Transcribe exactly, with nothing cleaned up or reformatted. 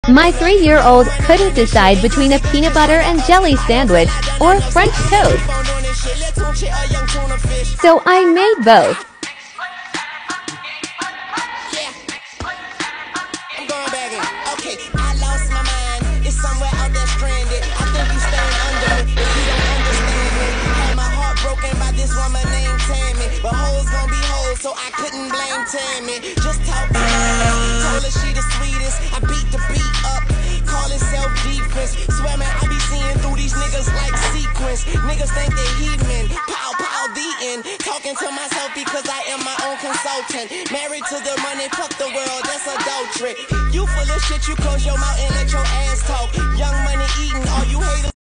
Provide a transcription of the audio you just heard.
My three-year-old couldn't decide between a peanut butter and jelly sandwich or French toast. So I made both. But hoes gon' be hoes, so I couldn't blame Tammy. Just talk to her, told her she the sweetest. I beat the beat up, call it self-defense. Swear man, I be seeing through these niggas like sequence. Niggas think they heathen, pow pow the end. Talking to myself because I am my own consultant. Married to the money, fuck the world, that's adultery. You full of shit, you close your mouth and let your ass talk. Young money eating, all you haters